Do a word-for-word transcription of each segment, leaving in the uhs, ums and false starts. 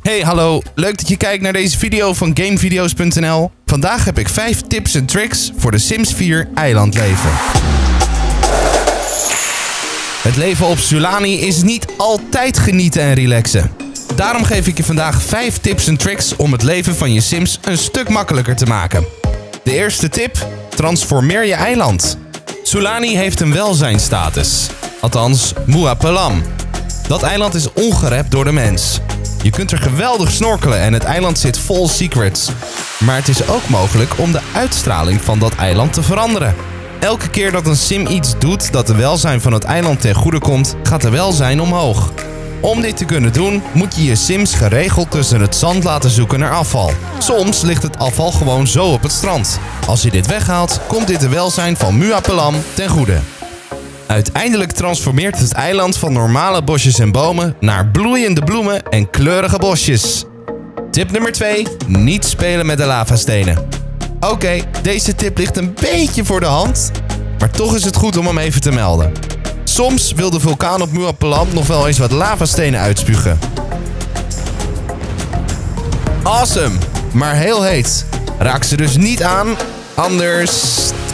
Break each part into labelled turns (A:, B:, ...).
A: Hey, hallo. Leuk dat je kijkt naar deze video van gamevideo's punt n l. Vandaag heb ik vijf tips en tricks voor de Sims vier eilandleven. Het leven op Sulani is niet altijd genieten en relaxen. Daarom geef ik je vandaag vijf tips en tricks om het leven van je Sims een stuk makkelijker te maken. De eerste tip: transformeer je eiland. Sulani heeft een welzijnstatus. Althans, Mua-Pelam. Dat eiland is ongerept door de mens. Je kunt er geweldig snorkelen en het eiland zit vol secrets. Maar het is ook mogelijk om de uitstraling van dat eiland te veranderen. Elke keer dat een sim iets doet dat de welzijn van het eiland ten goede komt, gaat de welzijn omhoog. Om dit te kunnen doen, moet je je sims geregeld tussen het zand laten zoeken naar afval. Soms ligt het afval gewoon zo op het strand. Als je dit weghaalt, komt dit de welzijn van Mua-Pelam ten goede. Uiteindelijk transformeert het eiland van normale bosjes en bomen naar bloeiende bloemen en kleurige bosjes. Tip nummer twee. Niet spelen met de lavastenen. Oké, okay, deze tip ligt een beetje voor de hand, maar toch is het goed om hem even te melden. Soms wil de vulkaan op Mua-Pelam nog wel eens wat lavastenen uitspugen. Awesome, maar heel heet. Raak ze dus niet aan, anders...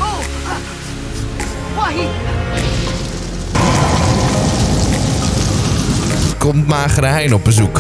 A: komt magere hein op bezoek.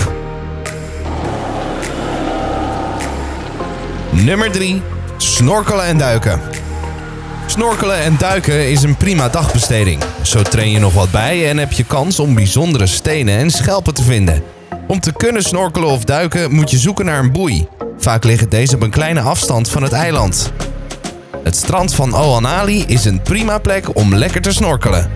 A: Nummer drie. Snorkelen en duiken. Snorkelen en duiken is een prima dagbesteding. Zo train je nog wat bij en heb je kans om bijzondere stenen en schelpen te vinden. Om te kunnen snorkelen of duiken moet je zoeken naar een boei. Vaak liggen deze op een kleine afstand van het eiland. Het strand van Oanali is een prima plek om lekker te snorkelen.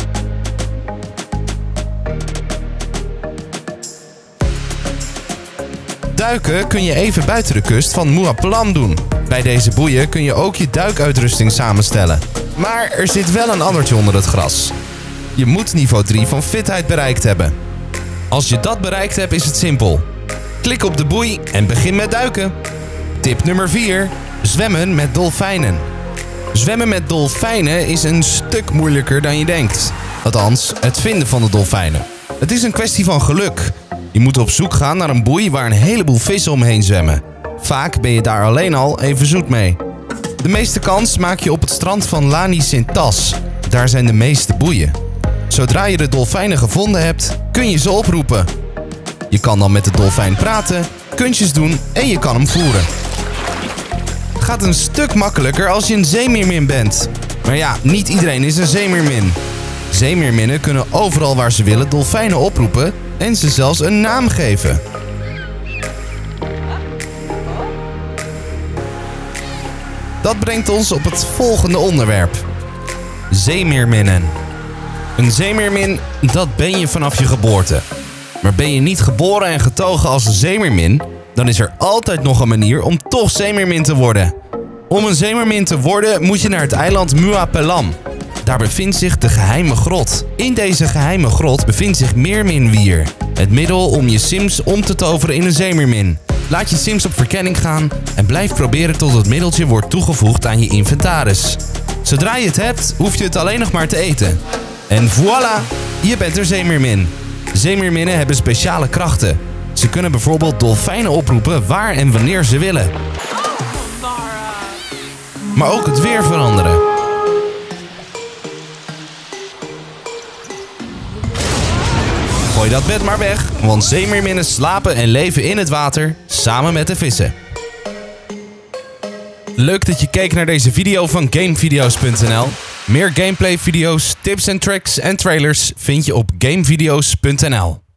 A: Duiken kun je even buiten de kust van Mua-Pelam doen. Bij deze boeien kun je ook je duikuitrusting samenstellen. Maar er zit wel een addertje onder het gras. Je moet niveau drie van fitheid bereikt hebben. Als je dat bereikt hebt, is het simpel. Klik op de boei en begin met duiken. Tip nummer vier. Zwemmen met dolfijnen. Zwemmen met dolfijnen is een stuk moeilijker dan je denkt. Althans, het vinden van de dolfijnen. Het is een kwestie van geluk. Je moet op zoek gaan naar een boei waar een heleboel vissen omheen zwemmen. Vaak ben je daar alleen al even zoet mee. De meeste kans maak je op het strand van Lani Sintas. Daar zijn de meeste boeien. Zodra je de dolfijnen gevonden hebt, kun je ze oproepen. Je kan dan met de dolfijn praten, kunstjes doen en je kan hem voeren. Het gaat een stuk makkelijker als je een zeemeermin bent. Maar ja, niet iedereen is een zeemeermin. Zeemeerminnen kunnen overal waar ze willen dolfijnen oproepen en ze zelfs een naam geven. Dat brengt ons op het volgende onderwerp. Zeemeerminnen. Een zeemeermin, dat ben je vanaf je geboorte. Maar ben je niet geboren en getogen als een zeemeermin, dan is er altijd nog een manier om toch zeemeermin te worden. Om een zeemeermin te worden moet je naar het eiland Mua-Pelam. Daar bevindt zich de geheime grot. In deze geheime grot bevindt zich Meerminwier. Het middel om je sims om te toveren in een zeemeermin. Laat je sims op verkenning gaan en blijf proberen tot het middeltje wordt toegevoegd aan je inventaris. Zodra je het hebt, hoef je het alleen nog maar te eten. En voilà, je bent er zeemeermin. Zeemeerminnen hebben speciale krachten. Ze kunnen bijvoorbeeld dolfijnen oproepen waar en wanneer ze willen. Maar ook het weer veranderen. Gooi dat bed maar weg, want zeemeerminnen slapen en leven in het water samen met de vissen. Leuk dat je keek naar deze video van gamevideo's punt n l. Meer gameplay video's, tips en tricks en trailers vind je op gamevideo's punt n l.